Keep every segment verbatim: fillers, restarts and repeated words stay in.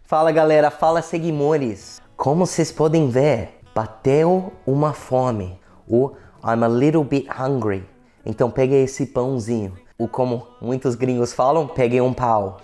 Fala galera, fala seguimores. Como vocês podem ver, bateu uma fome. Ou I'm a little bit hungry. Então peguei esse pãozinho. Ou como muitos gringos falam, peguei um pau.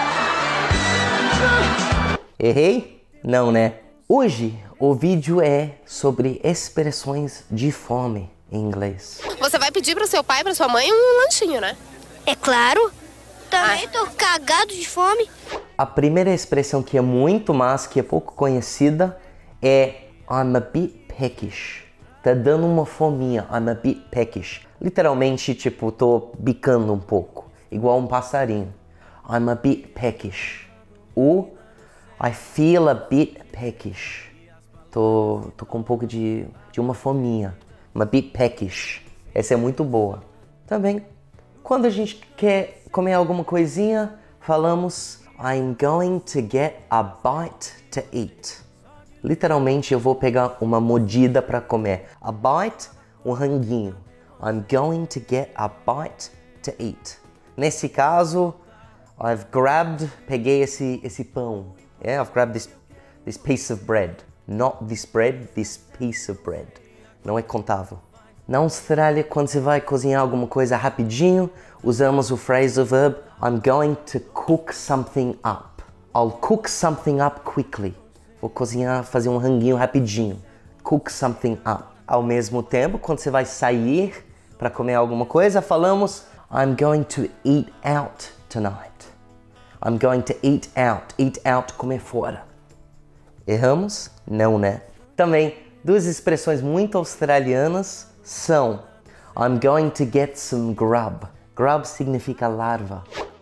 Errei? Não, né? Hoje o vídeo é sobre expressões de fome em inglês. Você vai pedir pro seu pai e pra sua mãe um lanchinho, né? É claro. Também Ai. tô cagado de fome. A primeira expressão que é muito mais, que é pouco conhecida, é I'm a bit peckish. Tá dando uma fominha, I'm a bit peckish. Literalmente, tipo, tô bicando um pouco, igual um passarinho. I'm a bit peckish. Ou I feel a bit peckish. Tô, tô com um pouco de, de uma fominha. I'm a bit peckish. Essa é muito boa. Também, quando a gente quer comer alguma coisinha, falamos I'm going to get a bite to eat. Literalmente, eu vou pegar uma mordida para comer. A bite, um ranguinho. I'm going to get a bite to eat. Nesse caso, I've grabbed, peguei esse, esse pão. Yeah, I've grabbed this, this piece of bread. Not this bread, this piece of bread. Não é contável. Na Austrália, quando você vai cozinhar alguma coisa rapidinho, usamos o phrasal verb I'm going to cook something up. I'll cook something up quickly. Vou cozinhar, fazer um ranguinho rapidinho. Cook something up. Ao mesmo tempo, quando você vai sair para comer alguma coisa, falamos I'm going to eat out tonight. I'm going to eat out. Eat out, comer fora. Erramos? Não, né? Também, duas expressões muito australianas são I'm going to get some grub. Grub significa larva.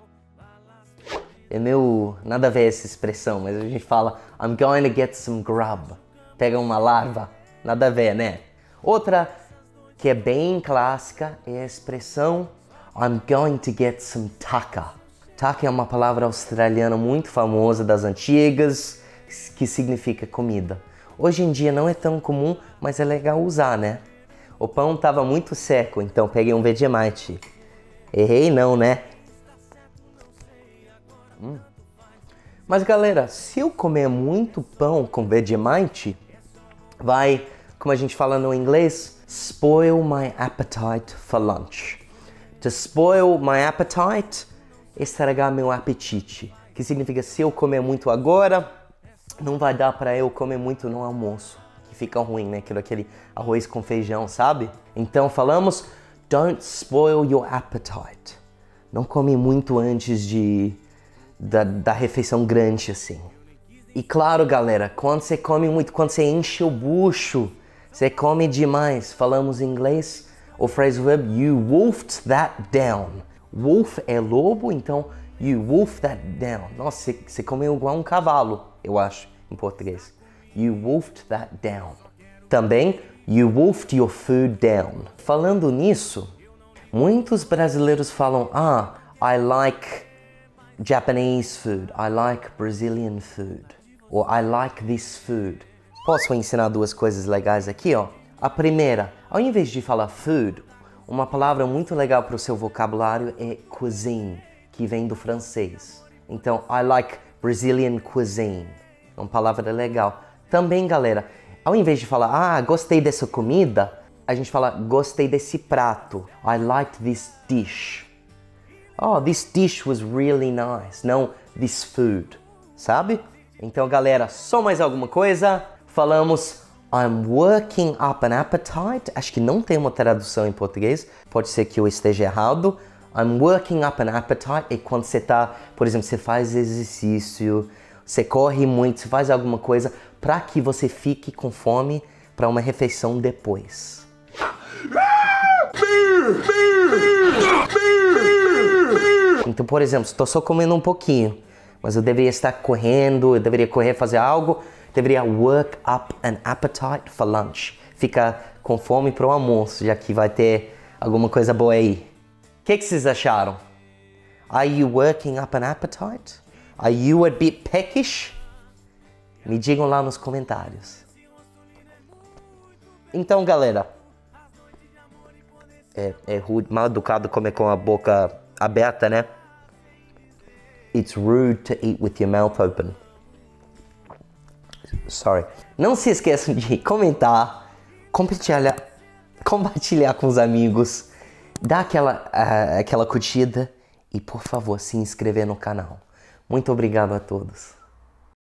É meu... nada a ver essa expressão, mas a gente fala I'm going to get some grub. Pega uma larva. Nada a ver, né? Outra que é bem clássica é a expressão I'm going to get some tucker. Tucker é uma palavra australiana muito famosa das antigas, que significa comida. Hoje em dia não é tão comum, mas é legal usar, né? O pão estava muito seco, então peguei um Vegemite. Errei não, né? Hum. Mas galera, se eu comer muito pão com Vegemite, vai, como a gente fala no inglês, spoil my appetite for lunch. To spoil my appetite, estragar meu apetite. Que significa, se eu comer muito agora, não vai dar para eu comer muito no almoço. Que fica ruim, né? Aquilo, aquele arroz com feijão, sabe? Então falamos, don't spoil your appetite. Não come muito antes de, da, da refeição grande, assim. E claro, galera, quando você come muito, quando você enche o bucho, você come demais. Falamos em inglês, o phrasal verb, you wolfed that down. Wolf é lobo, então you wolfed that down. Nossa, você, você comeu igual um cavalo, eu acho, em português. You wolfed that down. Também, you wolfed your food down. Falando nisso, muitos brasileiros falam, ah, I like Japanese food, I like Brazilian food, or I like this food. Posso ensinar duas coisas legais aqui, ó? A primeira, ao invés de falar food, uma palavra muito legal para o seu vocabulário é cuisine, que vem do francês. Então, I like Brazilian cuisine. É uma palavra legal. Também, galera, ao invés de falar, ah, gostei dessa comida, a gente fala, gostei desse prato. I liked this dish. Oh, this dish was really nice. Não, this food. Sabe? Então, galera, só mais alguma coisa? Falamos I'm working up an appetite. Acho que não tem uma tradução em português. Pode ser que eu esteja errado. I'm working up an appetite é quando você tá, por exemplo, você faz exercício, você corre muito, você faz alguma coisa para que você fique com fome para uma refeição depois. Então, por exemplo, estou só comendo um pouquinho, mas eu deveria estar correndo, eu deveria correr, fazer algo, deveria work up an appetite for lunch. Fica com fome para o almoço, já que vai ter alguma coisa boa aí. O que, que vocês acharam? Are you working up an appetite? Are you a bit peckish? Me digam lá nos comentários. Então, galera, é, é rude, mal educado comer com a boca aberta, né? It's rude to eat with your mouth open. Sorry. Não se esqueçam de comentar, compartilhar, compartilhar com os amigos, dar aquela, uh, aquela curtida e, por favor, se inscrever no canal. Muito obrigado a todos.